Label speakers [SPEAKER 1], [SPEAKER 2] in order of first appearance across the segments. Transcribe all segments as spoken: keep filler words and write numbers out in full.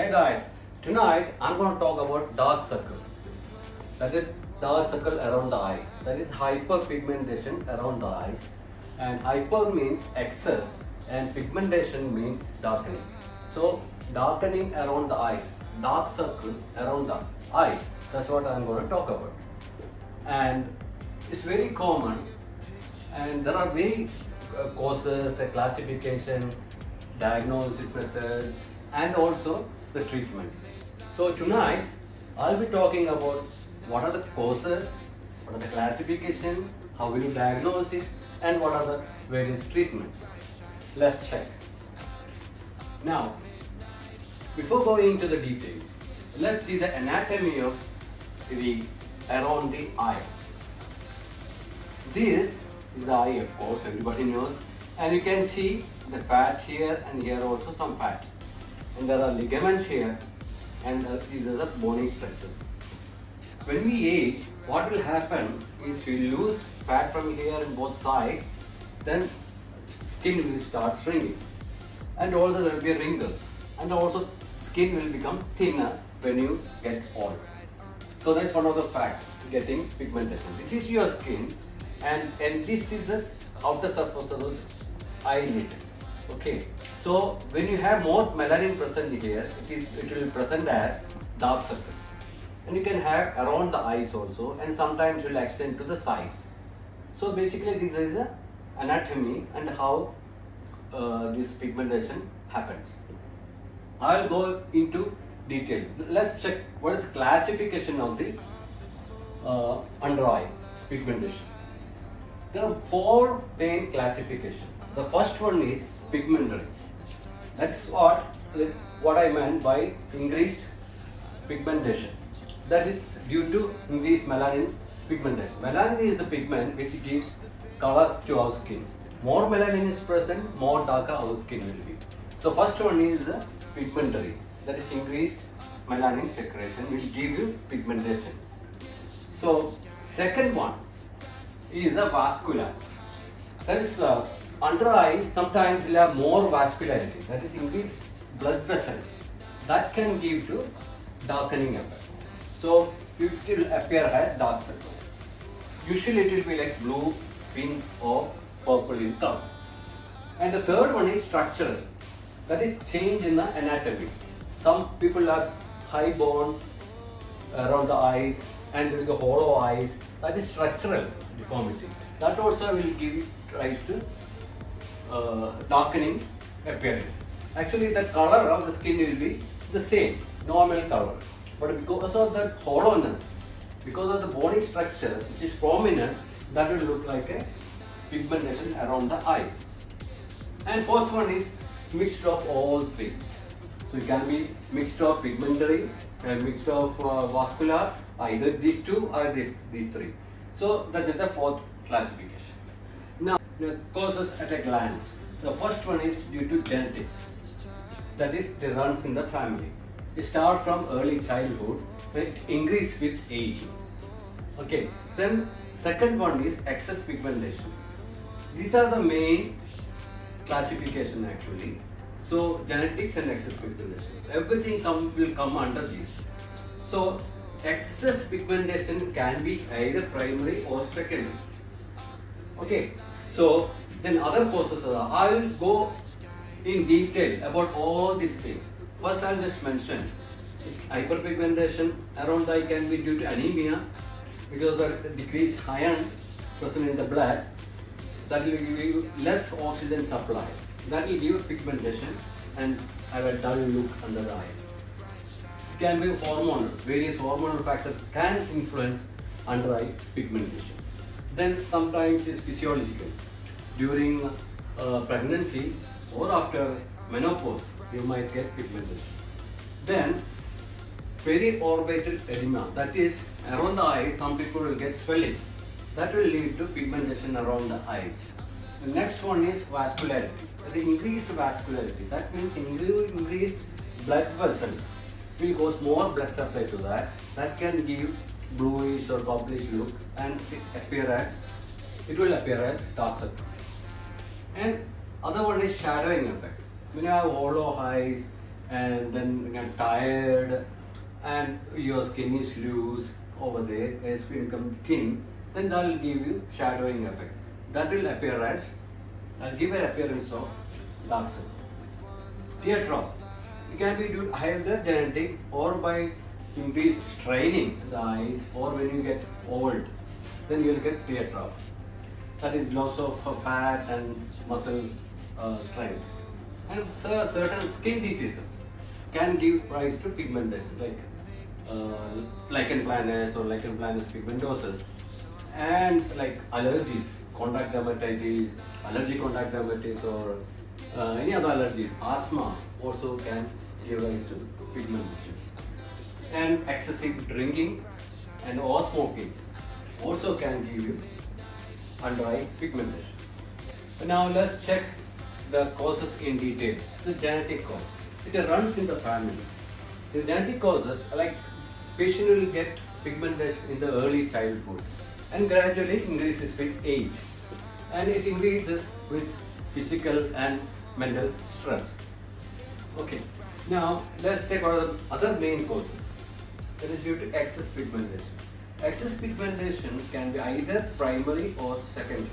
[SPEAKER 1] Hey guys, tonight I'm going to talk about dark circle. That is dark circle around the eyes. That is hyperpigmentation around the eyes. And hyper means excess and pigmentation means darkening. So darkening around the eyes, dark circle around the eyes. That's what I'm going to talk about. And it's very common and there are many uh, causes, a classification, diagnosis method and also the treatment. So tonight I'll be talking about what are the causes, what are the classification, how will you diagnose it and what are the various treatments. Let's check. Now before going into the details, let's see the anatomy of the around the eye. This is the eye, of course, everybody knows, and you can see the fat here and here also some fat, and there are ligaments here and uh, these are the bony structures. When we age, what will happen is we lose fat from here on both sides, then skin will start shrinking and also there will be wrinkles and also skin will become thinner when you get old. So that's one of the facts getting pigmentation. This is your skin and, and this is the outer surface of the eyelid. Okay, so when you have more melanin present here, it is it will present as dark circle, and you can have around the eyes also, and sometimes it will extend to the sides. So basically, this is the anatomy and how uh, this pigmentation happens. I will go into detail. Let's check what is classification of the uh, under eye pigmentation. There are four main classifications. The first one is pigmentary. That's what what I meant by increased pigmentation. That is due to increased melanin pigmentation. Melanin is the pigment which gives color to our skin. More melanin is present, more darker our skin will be. So first one is the pigmentary. That is increased melanin secretion will give you pigmentation. So second one is the vascular. That is uh, under eye sometimes will have more vascularity. That is increased blood vessels. That can give to darkening effect. So it will appear as dark circle. Usually it will be like blue, pink or purple in color. And the third one is structural. That is change in the anatomy. Some people have high bone around the eyes and there is a hollow eyes. That is structural deformity. That also will give rise to uh, darkening appearance. Actually, the color of the skin will be the same, normal color. But because of the hollowness, because of the bony structure which is prominent, that will look like a pigmentation around the eyes. And fourth one is mixed of all three. So it can be mixed of pigmentary and mixed of uh, vascular, either these two or this, these three. So that is the fourth classification. Now, the causes at a glance. The first one is due to genetics. That is, it runs in the family. It starts from early childhood and it increases with aging. Okay. Then second one is excess pigmentation. These are the main classification actually. So genetics and excess pigmentation, everything come, will come under this. So excess pigmentation can be either primary or secondary. Okay, so then other causes are, I will go in detail about all these things. First I will just mention hyperpigmentation around the eye can be due to anemia because of the decreased iron present in the blood. That will give you less oxygen supply. That will give pigmentation and have a dull look under the eye. It can be hormonal. Various hormonal factors can influence under eye pigmentation. Then sometimes it's physiological. During uh, pregnancy or after menopause, you might get pigmentation. Then periorbital edema. That is around the eye. Some people will get swelling. That will lead to pigmentation around the eyes. The next one is vascularity. The increased vascularity, that means increased blood vessels will cause more blood supply to that. That can give bluish or purplish look and it appear as it will appear as dark circle. And other one is shadowing effect. When you have hollow eyes and then you get tired, and your skin is loose over there, as you become thin, then that will give you shadowing effect. That will appear as, and give an appearance of dark circle. Teardrop. It can be due to either genetic or by increased straining the eyes, or when you get old, then you will get teardrop. That is loss of fat and muscle uh, strength. And so certain skin diseases can give rise to pigmentation, like uh, lichen planus or lichen planus pigmentosus, and like allergies, contact dermatitis, allergic contact dermatitis, or uh, any other allergies, asthma also can give rise to pigmentation. And excessive drinking and or smoking also can give you under eye pigmentation. So now let's check the causes in detail. The genetic cause. It runs in the family. The genetic causes, like patient will get pigmentation in the early childhood and gradually increases with age, and it increases with physical and mental stress. Okay, now let's check what are the other main causes. That is due to excess pigmentation. Excess pigmentation can be either primary or secondary.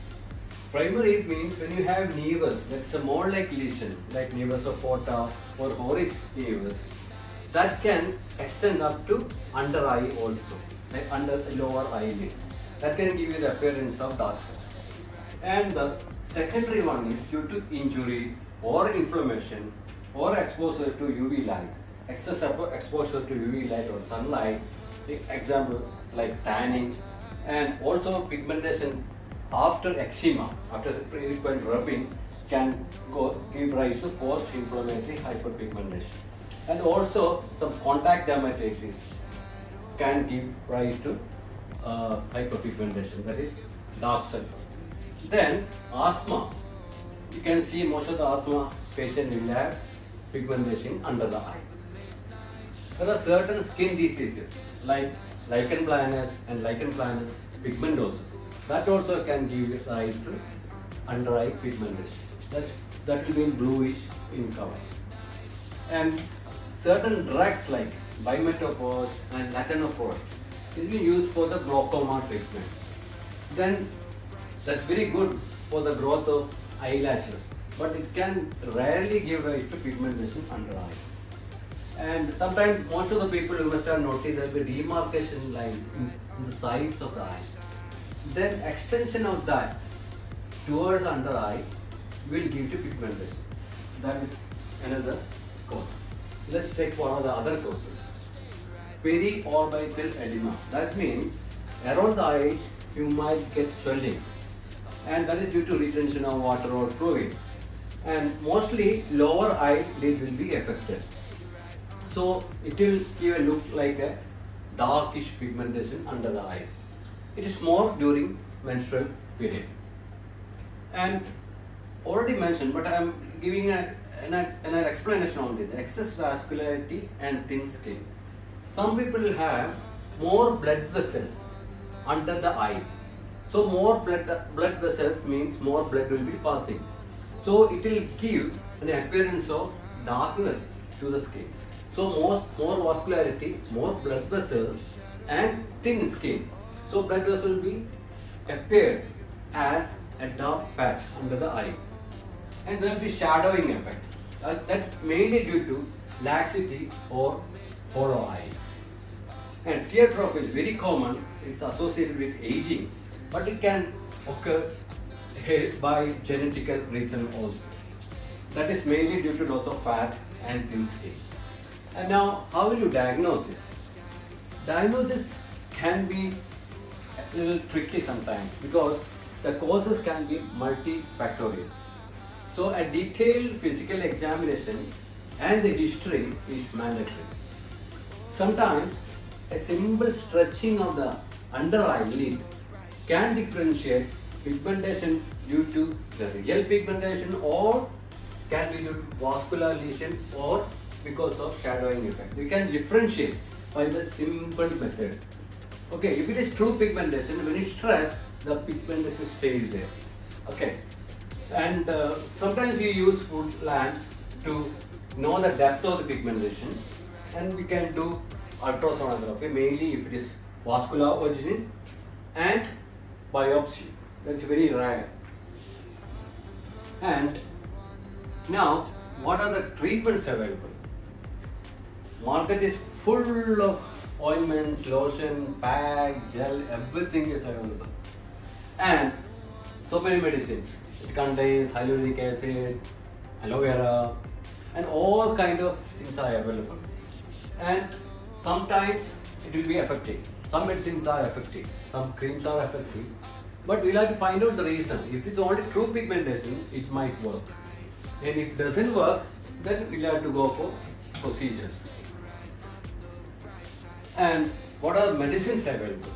[SPEAKER 1] Primary means when you have nevus, that's a more like lesion, like nevus of aorta or oris nevus, that can extend up to under eye also, like under the lower eyelid. That can give you the appearance of dark circles. And the secondary one is due to injury or inflammation or exposure to U V light. Excess exposure to U V light or sunlight, example like tanning, and also pigmentation after eczema, after frequent rubbing, can go give rise to post-inflammatory hyperpigmentation. And also some contact dermatitis can give rise to uh, hyperpigmentation, that is dark circle. Then asthma. You can see most of the asthma patients will have pigmentation under the eye. There are certain skin diseases like lichen planus and lichen planus pigmentosus. That also can give rise to under eye pigmentation. That's, that will be bluish in color. And certain drugs like bimetoprost and latanoprost is being used for the glaucoma treatment. Then that's very good for the growth of eyelashes, but it can rarely give rise to pigmentation under eye. And sometimes most of the people, you must have noticed, there will be demarcation lines in, in the sides of the eye. Then extension of that towards under eye will give to pigmentation. That is another cause. Let's check what are the other causes. Periorbital edema. That means around the eyes you might get swelling, and that is due to retention of water or fluid. And mostly lower eyelid will be affected. So it will give a look like a darkish pigmentation under the eye. It is more during menstrual period. And already mentioned, but I am giving a, an, an explanation on this. Excess vascularity and thin skin. Some people have more blood vessels under the eye. So more blood, blood vessels means more blood will be passing. So it will give an appearance of darkness to the skin. So more, more vascularity, more blood vessels and thin skin. So blood vessel will be appear as a dark patch under the eye. And there will be shadowing effect. Uh, that mainly due to laxity or hollow eyes. And teardrop is very common. It's associated with aging, but it can occur by genetical reason also. That is mainly due to loss of fat and thin skin. And now, how will you diagnose it? Diagnosis can be a little tricky sometimes because the causes can be multifactorial. So a detailed physical examination and the history is mandatory. Sometimes a simple stretching of the under eyelid can differentiate pigmentation due to the real pigmentation, or can be due to vascular lesion, or because of shadowing effect. You can differentiate by the simple method. Okay, if it is true pigmentation, when you stress, the pigmentation stays there. Okay, and uh, sometimes we use food lamps to know the depth of the pigmentation, and we can do ultrasonography, mainly if it is vascular origin, and biopsy. That's very rare. And now, what are the treatments available? Market is full of ointments, lotion, pack, gel, everything is available. And so many medicines. It contains hyaluronic acid, aloe vera, and all kind of things are available. And sometimes it will be effective. Some medicines are effective, some creams are effective. But we'll have to find out the reason. If it's only true pigmentation, it might work. And if it doesn't work, then we'll have to go for procedures. And what are medicines available?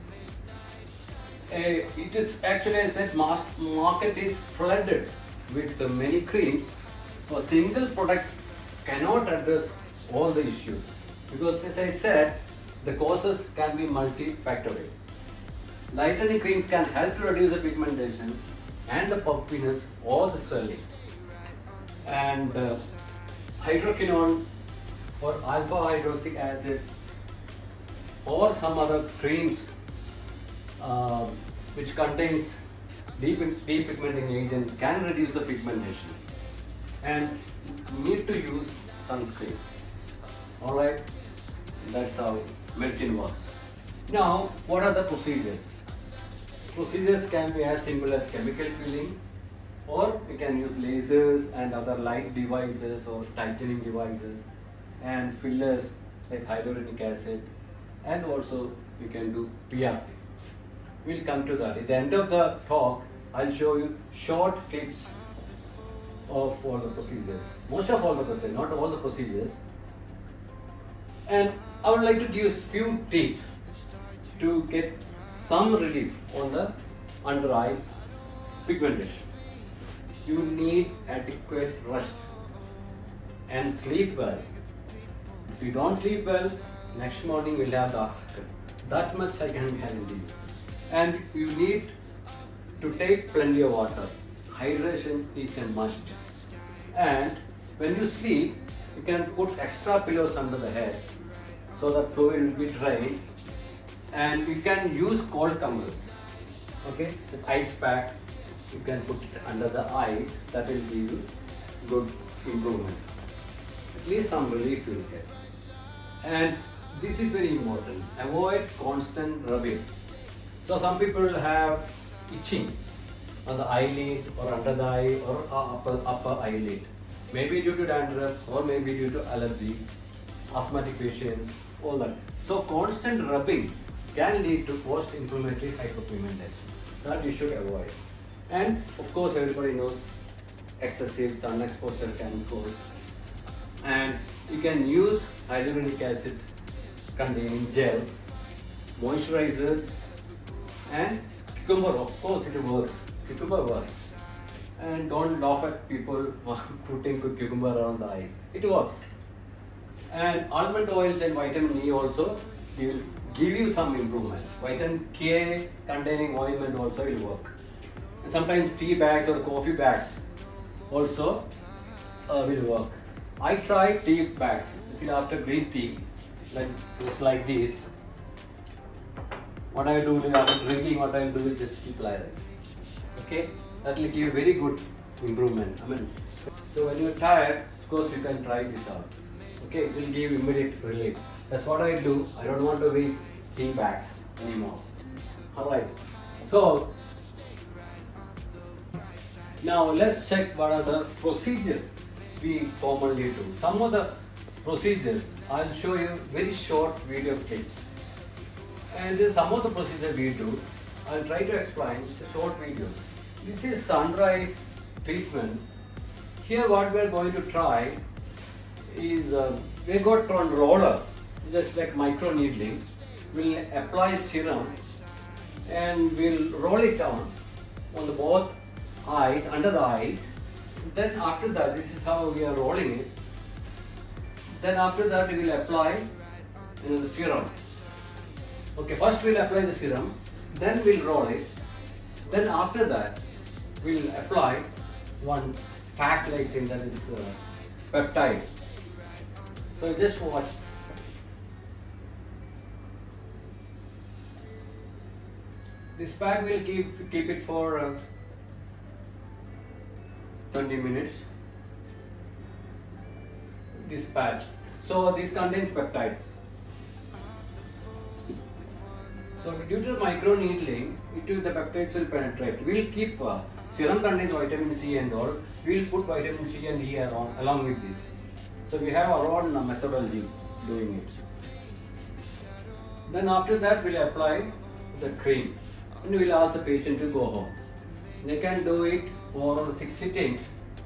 [SPEAKER 1] Uh, it is actually, I said, mass market is flooded with uh, many creams. A single product cannot address all the issues, because as I said, the causes can be multifactorial. Lightening creams can help to reduce the pigmentation and the puffiness or the swelling. And uh, hydroquinone or alpha hydroxy acid or some other creams uh, which contains depigmenting agent can reduce the pigmentation, and you need to use sunscreen. Alright, that's how medicine works. Now, what are the procedures? Procedures can be as simple as chemical peeling, or we can use lasers and other light devices or tightening devices, and fillers like hyaluronic acid, and also we can do P R P. We'll come to that. At the end of the talk, I'll show you short clips of all the procedures. Most of all the procedures, not all the procedures. And I would like to give few tips to get some relief on the under eye pigmentation. You need adequate rest and sleep well. If you don't sleep well, next morning we'll have dark circle. That much I can guarantee you. And you need to take plenty of water. Hydration is a must. And when you sleep, you can put extra pillows under the head so that fluid will be drained. And you can use cold tumblers. Okay, with ice pack, you can put it under the eyes. That will give you good improvement. At least some relief you will get. And this is very important. Avoid constant rubbing. So some people have itching on the eyelid or under the eye or upper, upper eyelid. Maybe due to dandruff or maybe due to allergy, asthmatic patients, all that. So constant rubbing can lead to post-inflammatory hyperpigmentation. That you should avoid. And of course, everybody knows excessive sun exposure can cause. And you can use hyaluronic acid containing gels, moisturizers, and cucumber. Of course, it works. Cucumber works. And don't laugh at people putting cucumber around the eyes. It works. And almond oils and vitamin E also will give you some improvement. Vitamin K containing ointment also will work. And sometimes tea bags or coffee bags also uh, will work. I try tea bags. After green tea, like just like this, what I do is after drinking, what I will do is just keep like this. Okay, that will give very good improvement. I mean, so when you are tired, of course you can try this out. Okay, it will give immediate relief. That's what I do. I don't want to waste tea bags anymore. Alright, so now let's check what are the procedures we commonly do. Some of the procedures I'll show you very short video clips. And then some of the procedures we do, I'll try to explain. It's a short video. This is sun eye treatment. Here what we are going to try is uh, we got one roller, just like micro needling. We'll apply serum and we'll roll it down on the both eyes, under the eyes. Then after that, this is how we are rolling it. Then after that, we will apply you know, the serum. Okay, first we'll apply the serum, then we'll roll it. Then after that, we'll apply one pack like thing, that is uh, peptide. So just watch. This pack will keep keep it for uh, twenty minutes. This patch. So this contains peptides. So due to the micro needling, it will, the peptides will penetrate. We will keep uh, serum contains vitamin C and all. We will put vitamin C and E around, along with this. So we have our own uh, methodology doing it. Then after that we will apply the cream and we will ask the patient to go home. They can do it for sixty times.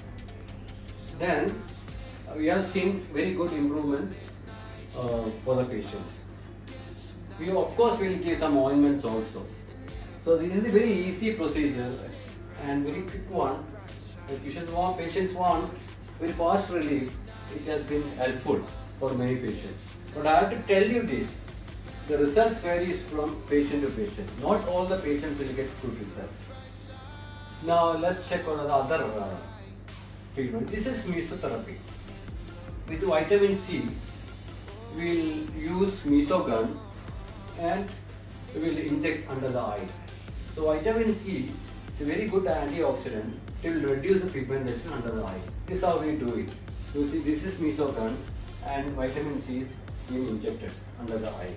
[SPEAKER 1] Then uh, we have seen very good improvement uh, for the patients. We of course will give some ointments also. So this is a very easy procedure and very quick one. If patients want, patients want very fast relief, it has been helpful for many patients. But I have to tell you this, the results varies from patient to patient. Not all the patients will get good results. Now let's check on the other uh, treatment. This is mesotherapy. With vitamin C, we will use mesogun and we will inject under the eye. So vitamin C is a very good antioxidant. It will reduce the pigmentation under the eye. This is how we do it. You see, this is mesogun and vitamin C is being injected under the eye.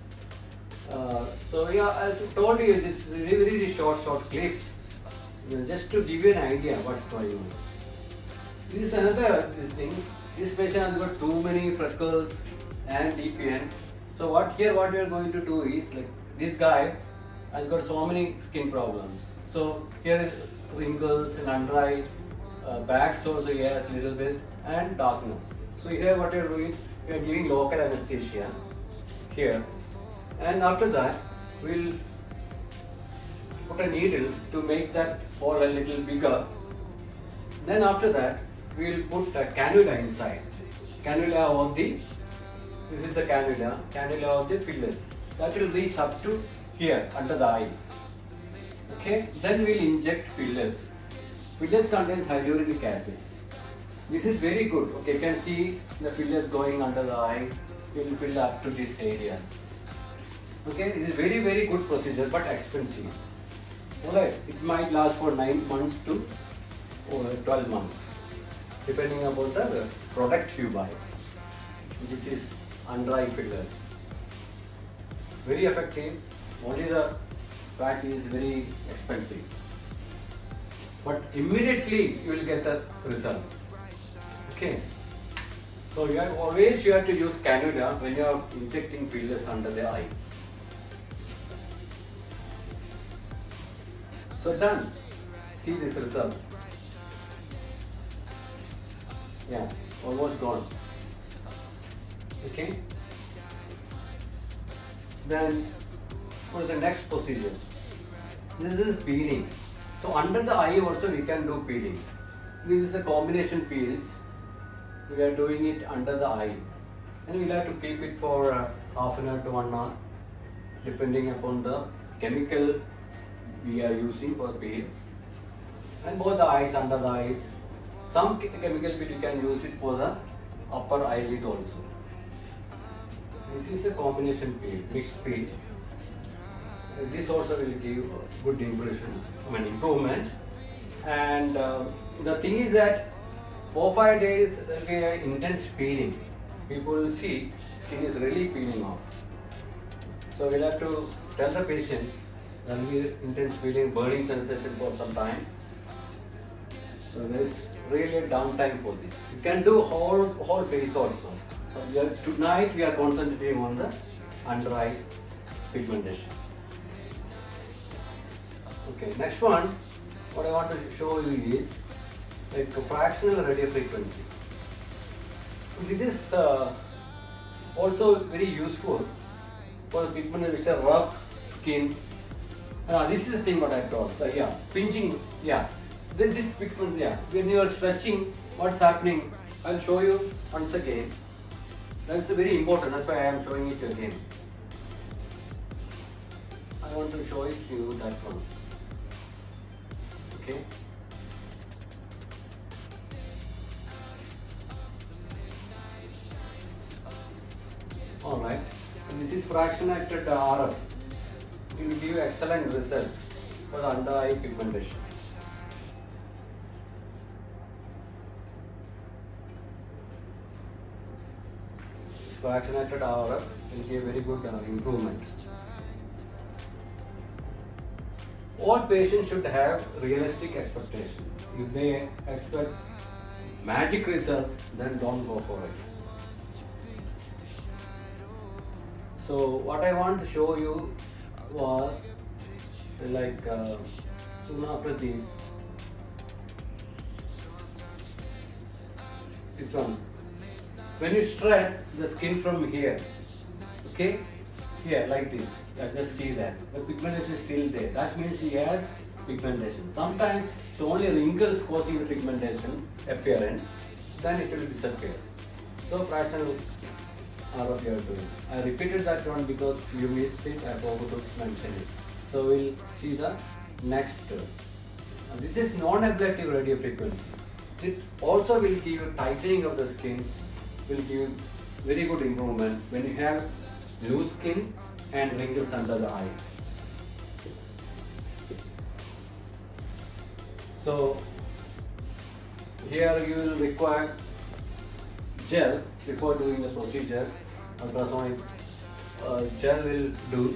[SPEAKER 1] Uh, so yeah, as I told you, this is very very short short clips, you know, just to give you an idea what's going on. This is another this thing. This patient has got too many freckles and D P N. So what here what we are going to do is, like, this guy has got so many skin problems. So here is wrinkles and under eye, uh, back sores he has a little bit, and darkness. So here what we are doing is we are giving local anesthesia here, and after that we will put a needle to make that hole a little bigger. Then after that we will put a cannula inside. Cannula of the This is the cannula, cannula of the fillers. That will reach up to here, under the eye. Okay, then we will inject fillers. Fillers contains hyaluronic acid. This is very good. Okay, you can see the fillers going under the eye. It will fill up to this area. Okay, this is very very good procedure but expensive. Alright, it might last for nine months to twelve months, depending upon the product you buy, which is under eye fillers. Very effective, only the fact is very expensive. But immediately you will get the result. Okay. So you have always you have to use cannula when you are injecting fillers under the eye. So done. See this result. Yeah, almost gone. Okay. Then what is the next procedure? This is peeling. So under the eye also we can do peeling. This is a combination peels. We are doing it under the eye, and we have to keep it for uh, half an hour to one hour, depending upon the chemical we are using for peel. And both the eyes, under the eyes. Some chemical peel you can use it for the upper eyelid also. This is a combination peel, mixed peel. This also will give good impression, I mean improvement. And uh, the thing is that four five days there will be an intense peeling. People will see skin is really peeling off. So we'll have to tell the patient there will be intense peeling, burning sensation for some time. So there is really a downtime for this. You can do whole whole face also. So we are, tonight we are concentrating on the under eye pigmentation. Okay, next one, what I want to show you is like a fractional radio frequency. This is uh, also very useful for people with a rough skin. Uh, this is the thing what I told. Uh, yeah, pinching. Yeah, this this pigment. Yeah, when you are stretching, what's happening? I'll show you once again. That's very important. That's why I am showing it again. I want to show it to you that one. Okay. Alright, this is fractionated R F. It will give excellent result for the under eye pigmentation. Fractionated R F will give very good uh, improvement. All patients should have realistic expectation. If they expect magic results, then don't go for it. So what I want to show you was like uh, soon after this, this one. When you stretch the skin from here, okay, here like this, yeah, just see that the pigmentation is still there. That means he has pigmentation. Sometimes it's only wrinkles causing the pigmentation appearance, then it will disappear. So fractional R F you are doing. I repeated that one because you missed it, I forgot to mention it. So we'll see the next term. And this is non-ablative radiofrequency. It also will give you tightening of the skin, will give very good improvement when you have loose skin and wrinkles under the eye. So here you will require gel before doing the procedure. Ultrasonic uh, gel will do,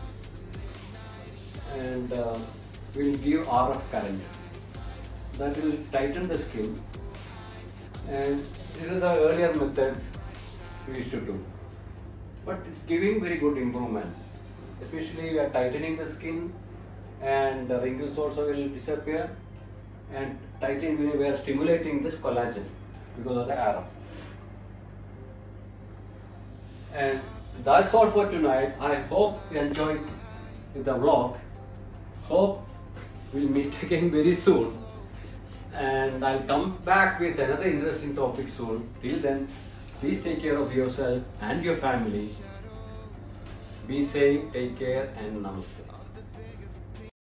[SPEAKER 1] and uh, will give R F current that will tighten the skin, and these are the earlier methods we used to do, but it's giving very good improvement, especially we are tightening the skin, and the wrinkles also will disappear, and tightening we are stimulating this collagen because of the R F. And that's all for tonight. I hope you enjoyed the vlog. Hope we'll meet again very soon, and I'll come back with another interesting topic soon. Till then, please take care of yourself and your family. Be safe, take care, and namaste.